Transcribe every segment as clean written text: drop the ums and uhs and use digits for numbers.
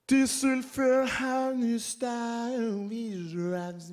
This will feel how new style is right.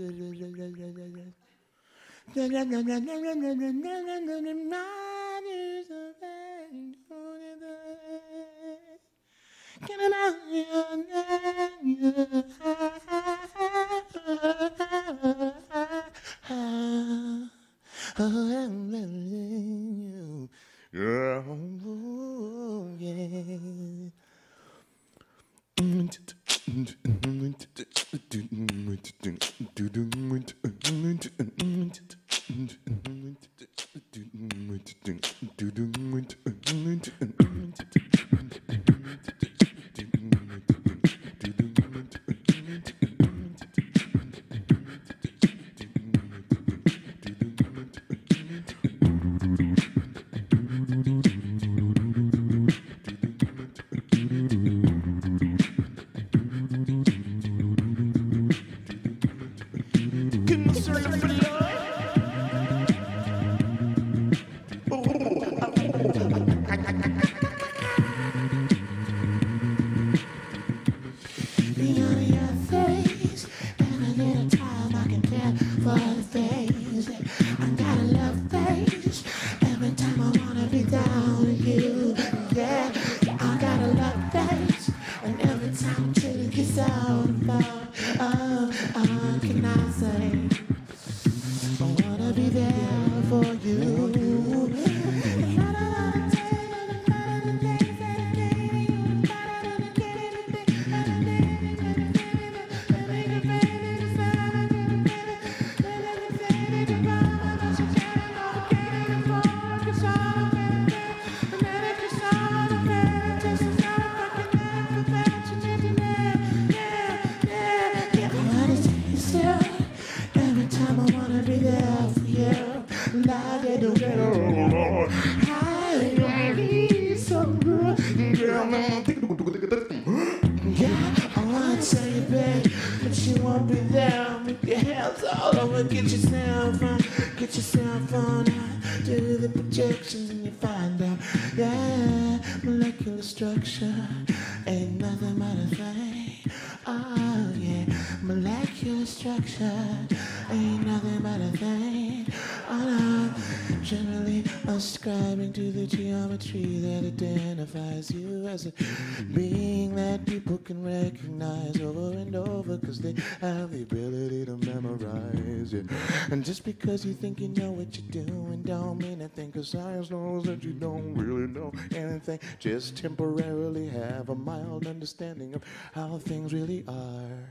Ascribing to the geometry that identifies you as a being that people can recognize over and over because they have the ability to memorize it. And just because you think you know what you're doing don't mean a thing, because science knows that you don't really know anything. Just temporarily have a mild understanding of how things really are.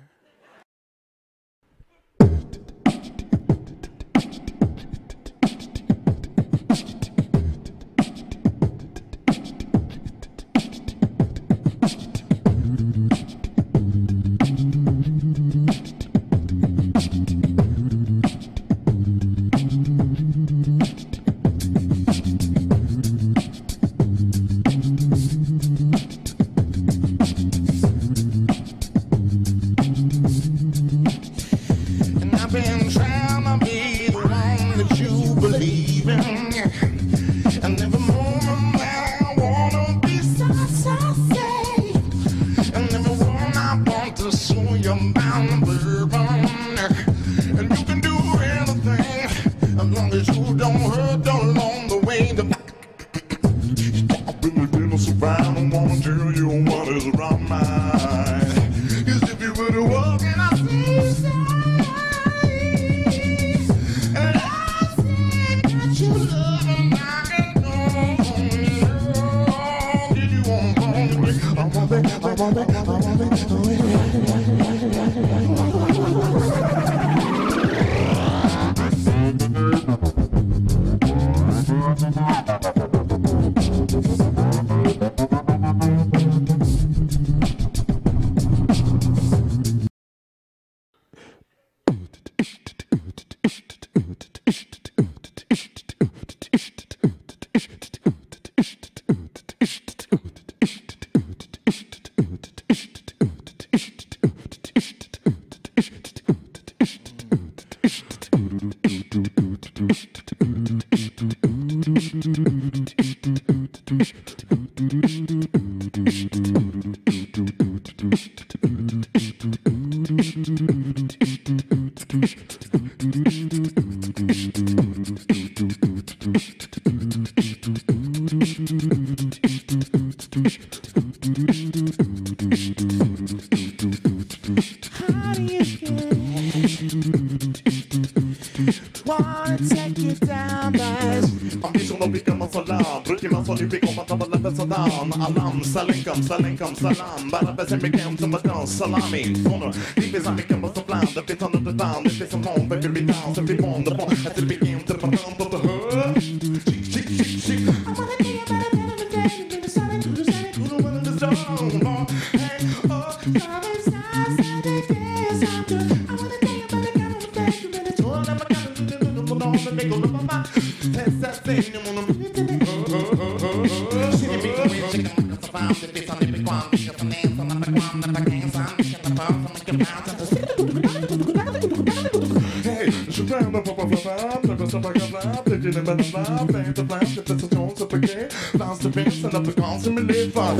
How do you get? Wanna take you down, but Ambition vi kan man salam, brukar man sån vi kommer ta alla bästa dagen. Alam, salinkum, salam. Bara bäst mig kan som en salami. Kono, det finns så mycket måste bland. Det finns annat bland, det finns som någon baby vi dansar vi bond på. Att det blir inte på tant på hör. Chick. I wanna be a better man of the day. Give me something to do, something to do when it's done. Hey, oh, something sounds like it is. I wanna be a better man of the day. Give me the tour, I'm a make all of my mind. Test that thing, I'm on a she can be the way she can make us around. If it's on the big one, because the name's on the big one, that I can't sign. Get the pound, so make it bounce. Hey, je t'aime, never stop like a flap. They didn't better flap, ain't the flap. If it's a tones up again, bounce the bass and up the calls and me live fun.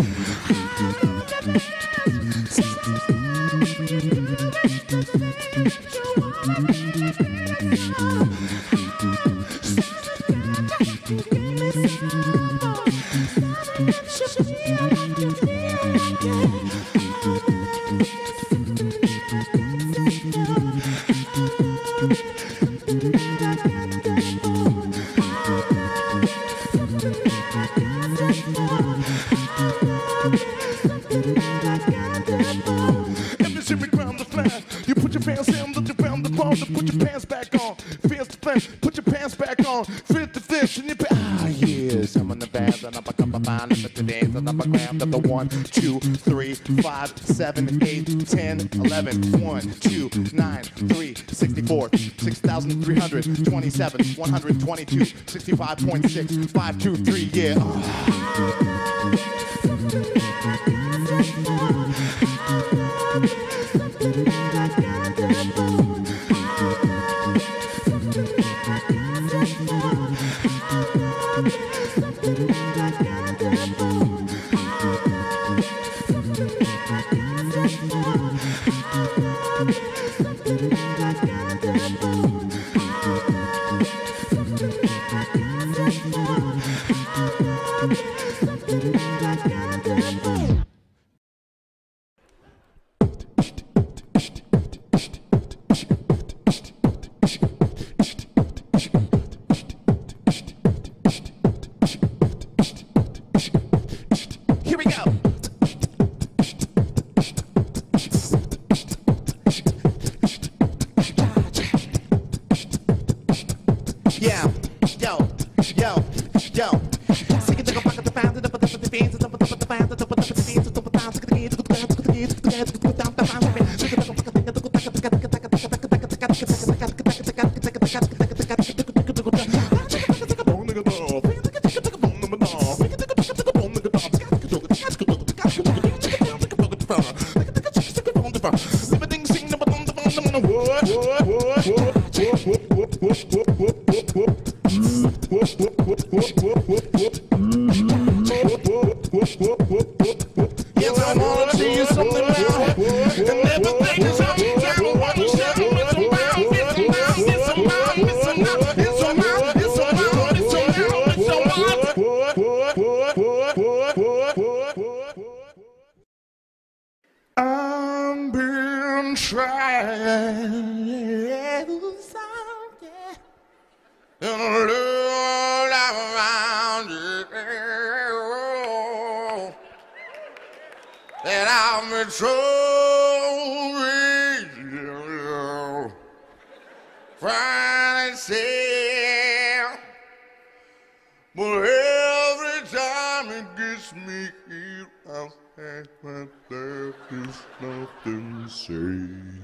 Put your pants back on, fierce the flesh, put your pants back on, fit the fish, and you pay. Ah, yeah, some of the bands, and up a cup of mine, and the days, and up a gram, up the 1, 2, 3, 5, 7, 8, 10, 11, 1, 2, 9, 3, 64, 6,327, 122, 65.6, 5, 2, 3, yeah. I'm been trying and a little around it, and I'm in trouble, trying to say, but every time it gets me here, I'll say that there is nothing to say.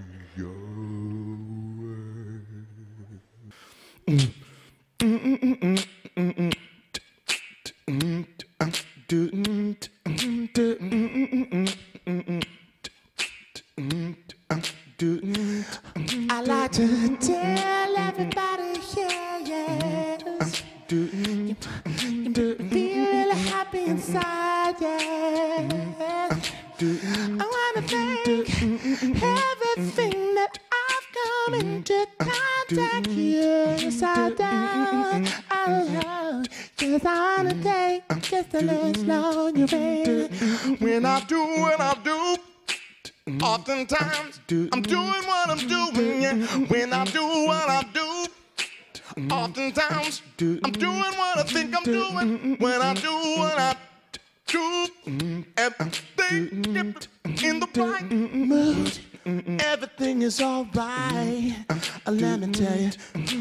I like to tell everybody here, yes, you feel really happy inside, yes. I wanna thank everything that I've come into contact here, inside down. I love, 'cause I wanna take just a little slow. You baby. When I do what I do, oftentimes I'm doing what I'm doing, yeah. When I do what I do, oftentimes I'm doing what I think I'm doing. When I do what I do, everything in the right mood. Everything is alright. Let me tell you.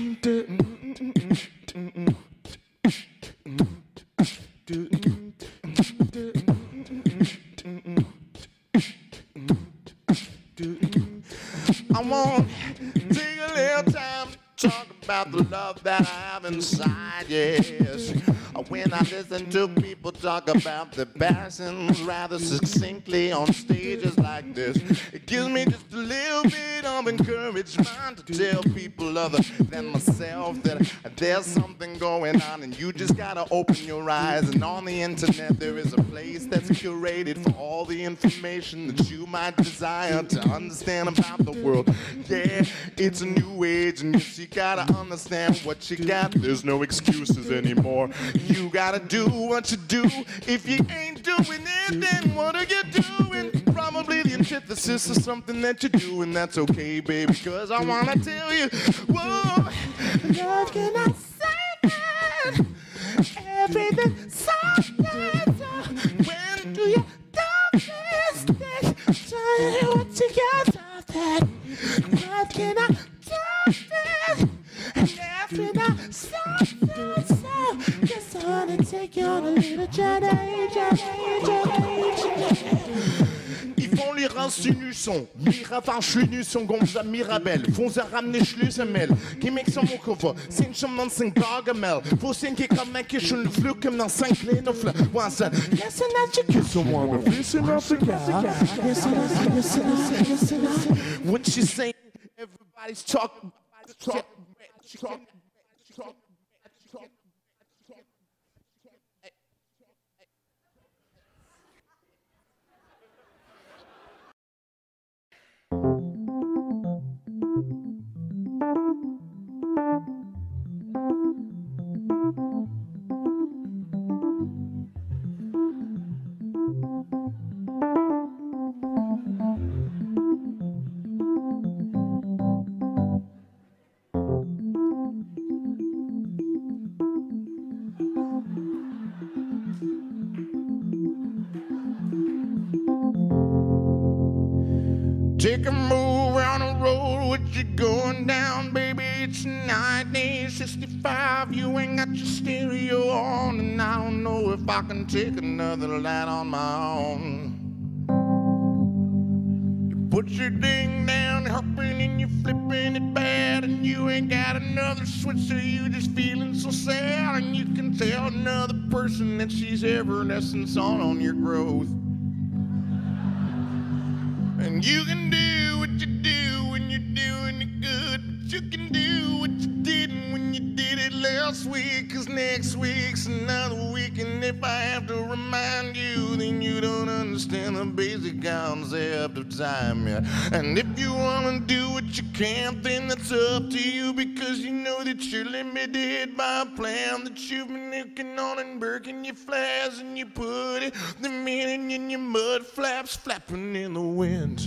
I want to take a little time to talk about the love that I have inside, yes. When I listen to people talk about their passions rather succinctly on stages like this, it gives me just a little bit of encouragement to tell people other than myself that there's something going on and you just gotta open your eyes. And on the internet there is a place that's curated for all the information that you might desire to understand about the world. Yeah, it's a new age and yes, you gotta understand what you got. There's no excuses anymore. You gotta do what you do. If you ain't doing it, then what are you doing? Probably the antithesis of something that you do, and that's okay, baby, because I wanna tell you, whoa, Love cannot say that. Everything's so good. When do you do this thing? Tell me what you got of that. Love cannot do this. And every night, so. Just wanna take you on a little journey. Ich von ihrer Sinusson, mira verschlüssen, gomsa mirabel, fonza ramener Schlüsselmel, Gimmick som Mokovo, sind schon man sin Gargamel, wo sind die Kameke schon Flücken nach St. Clenofle, was that? Yes, and that's your kiss, someone, listen up the guy. What she saying? Everybody's talking. Take a move around the road, what you going down, baby? It's 1965, you ain't got your stereo on, and I don't know if I can take another light on my own. You put your ding down, hopping and you flipping it bad, and you ain't got another switch, so you just feeling so sad, and you can tell another person that she's evanescence on your growth. And you can do what you do when you're doing it good, but you can do what you didn't when you did it last week, 'cause next week's another week, and if I have to remind you, then you don't understand the basic concept of time, yeah. And if you wanna do what you can, then that's up to you, because you know that you're limited by a plan that you've been working on and breaking your flags, and you put it, the meaning in your mud flaps flapping in the wind.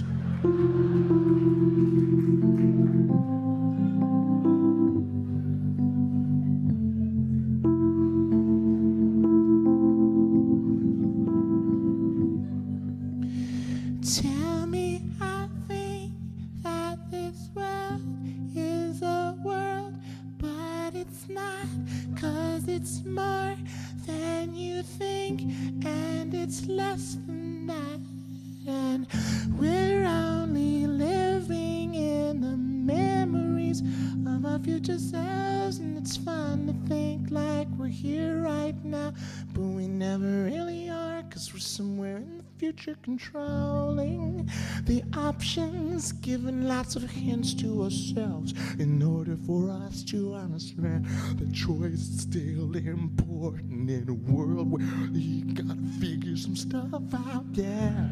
Tell me, I think that this world is a world, but it's not, 'cause it's more than you think, and it's less than that. And we're only living in the memories of our future selves, and it's fun to think like we're here right now, but we never really are, 'cause we're somewhere in the future controlling the options, giving lots of hints to ourselves in order for us to understand that choice is still important in a world where you gotta figure some stuff out. Yeah,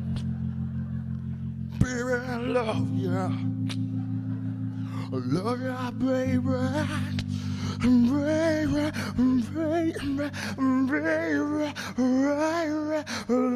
baby, I love you. I love you, baby. baby, baby, baby,